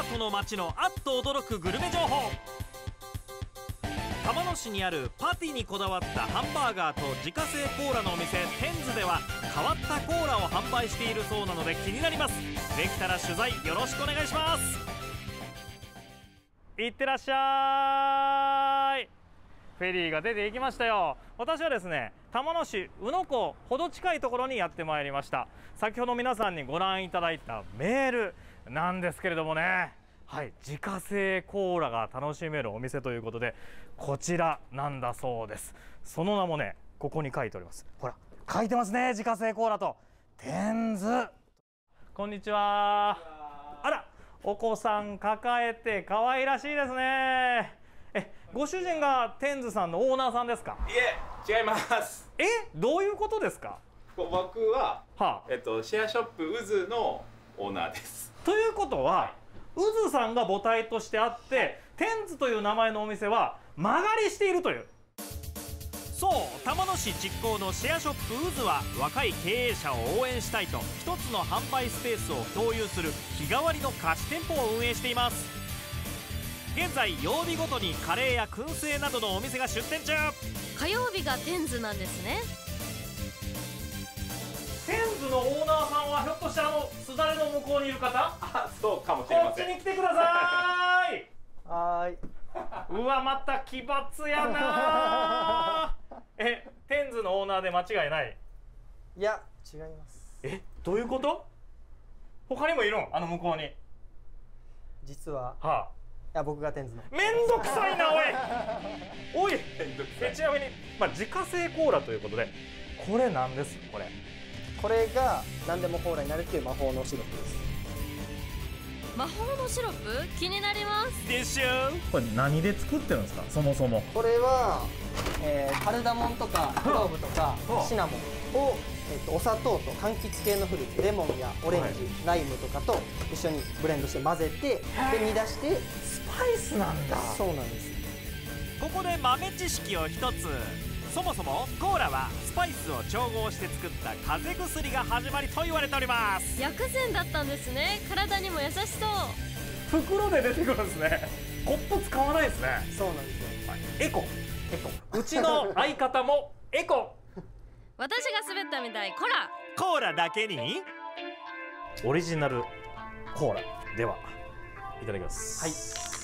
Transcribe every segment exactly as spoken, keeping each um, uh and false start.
都の街のあっと驚くグルメ情報。玉野市にあるパティにこだわったハンバーガーと自家製コーラのお店テンズでは変わったコーラを販売しているそうなので気になります。できたら取材よろしくお願いします。いってらっしゃい。フェリーが出ていきましたよ。私はですね、玉野市宇野港ほど近いところにやってまいりました。先ほど皆さんにご覧いただいたメールなんですけれどもね、はい、自家製コーラが楽しめるお店ということで、こちらなんだそうです。その名もね、ここに書いております。ほら、書いてますね、自家製コーラとテンズ。こんにちは。あら、お子さん抱えて可愛らしいですね。え、ご主人がテンズさんのオーナーさんですか？ いえ、違います。 え、どういうことですか？ 僕は、はあ、えっとシェアショップウズのオーナーです。 ということは、ウズさんが母体としてあって、テンズという名前のお店は間借りしているという。そう、玉野市実行のシェアショップウズは若い経営者を応援したいと一つの販売スペースを共有する日替わりの貸し店舗を運営しています。現在曜日ごとにカレーや燻製などのお店が出店中。 火曜日がテンズなんですね。 テンズのオーナーさんはひょっとしてあのすだれの向こうにいる方？ あ、そうかもしれません。 こっちに来てください。 はーい。 うわ、また奇抜やなえ、テンズのオーナーで間違いない？ いや、違います。 え、どういうこと？他にもいるん？あの向こうに。 実は、 はあ、 いや、僕がテンズの。 めんどくさいな、おいおい。え、ちなみに、まあ、自家製コーラということで、これなんです？これこれが何でもコーラになるっていう魔法のシロップです。 魔法のシロップ？気になります。 でしょ。これ何で作ってるんですか、そもそも？ これは、えー、カルダモンとかクローブとかシナモンを、えー、とお砂糖と柑橘系のフルーツ、レモンやオレンジ、はい、ライムとかと一緒にブレンドして混ぜて、で煮出して。 スパイスなんだ。 そうなんです。 ここで豆知識を一つ。そもそもコーラはスパイスを調合して作った風邪薬が始まりと言われております。 薬膳だったんですね。体にも優しそう。 袋で出てくるんですね。コップ使わないですね。 そうなんですよ、はい、 エコエコ。うちの相方もエコ私が滑ったみたい。コラコーラだけにオリジナルコーラでは、いただきます。はい。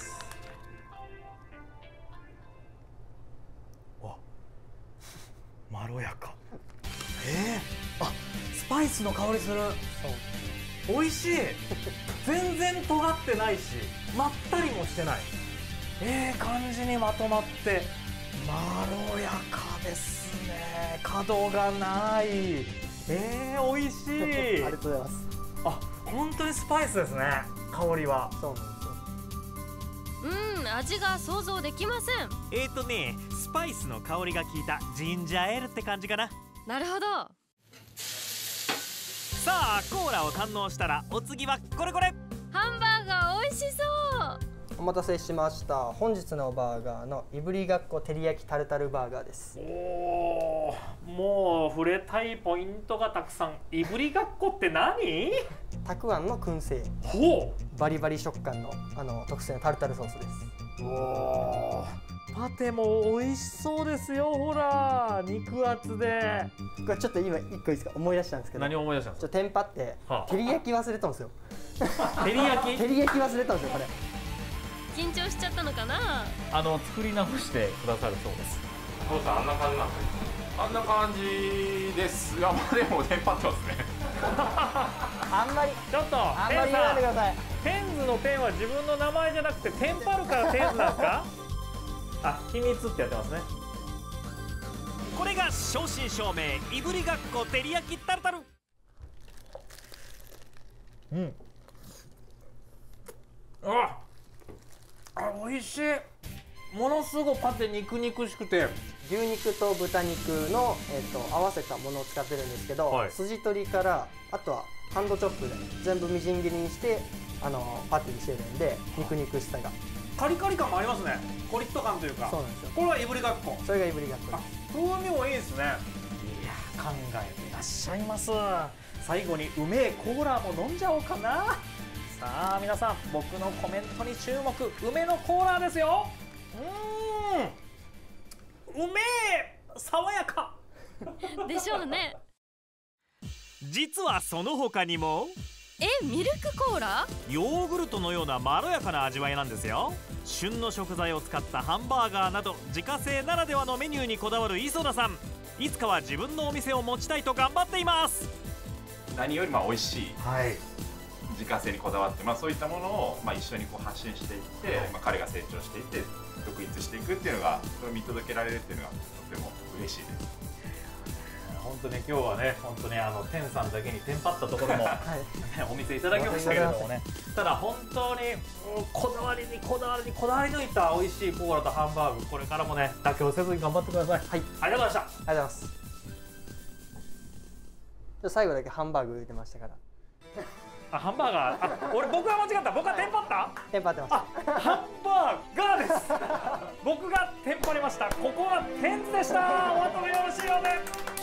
まろやか。えー、あ、スパイスの香りする。そう。美味しい。全然尖ってないし、まったりもしてない。ええ感じにまとまってまろやかですね。角がない。えー、美味しい。 ありがとうございます。 あ、本当にスパイスですね。香りは。 そうなんですよ。 うん、味が想像できません。 えーとね、スパイスの香りが効いたジンジャーエールって感じかな。 なるほど。 さあ、コーラを堪能したらお次はこれこれ。 ハンバーガー美味しそう。 お待たせしました。本日のバーガーのいぶりがっこ照り焼きタルタルバーガーです。 おお、もう触れたいポイントがたくさん。いぶりがっこって何？ たくあんの燻製。 ほう。 バリバリ食感のあの特製のタルタルソースです。 おお。パテも美味しそうですよ。ほら、肉厚で。 これちょっと今一個いいですか、思い出したんですけど。 何を思い出したんですか？ ちょっとテンパって、はあ、照り焼き忘れたんですよ。 照り焼き？ 照り焼き忘れたんですよ、これ。 緊張しちゃったのかな。 あの作り直してくださるそうです。 父さん、あんな感じなんですか？あんな感じですが、まあでもテンパってますね。 あんまりちょっとあんまり言わないでください。 テンズのテンは自分の名前じゃなくてテンパるからテンズなんですか？あ、秘密ってやってますね。これが正真正銘いぶりがっこ照り焼きタルタル。うん。あ、あ、美味しい。ものすごくパテ肉肉しくて、 牛肉と豚肉の、えー、と合わせたものを使ってるんですけど、はい、筋取りからあとはハンドチョップで全部みじん切りにしてあのパティにしてるんで、肉肉しさがカリカリ感もありますね。コリッと感というか。 そうなんですよ。 これはいぶりがっこ。 それがいぶりがっこです。 風味もいいですね。いや、考えていらっしゃいます。最後にうめえコーラも飲んじゃおうかな。ささあ皆さん、僕のコメントに注目。梅のコーラですよ。うーん、梅爽やかでしょうね。 実はその他にもえ、ミルクコーラ？ ヨーグルトのようなまろやかな味わいなんですよ。旬の食材を使ったハンバーガーなど自家製ならではのメニューにこだわる磯田さん、いつかは自分のお店を持ちたいと頑張っています。 何よりも美味しい、 はい、 自家製にこだわって、まあ、そういったものを、まあ、一緒にこう発信していって、まあ、彼が成長していって独立していくっていうのが、それを見届けられるっていうのがとても嬉しいです。 本当に今日はね、本当にあの天さんだけにテンパったところも、 はいね、お見せいただきましたけれどもね、ただ本当に、うん、こだわりにこだわりにこだわり抜いた美味しいコーラとハンバーグ、これからもね妥協せずに頑張ってください。はい、ありがとうございました。 ありがとうございます。最後だけハンバーグ出てましたから。 あ、ハンバーガー、あ、俺僕は間違った。僕はテンパった。 テンパってました。 あ、ハンバーガーです。僕がテンパりました。ここはテンズでした。お後がよろしいようで。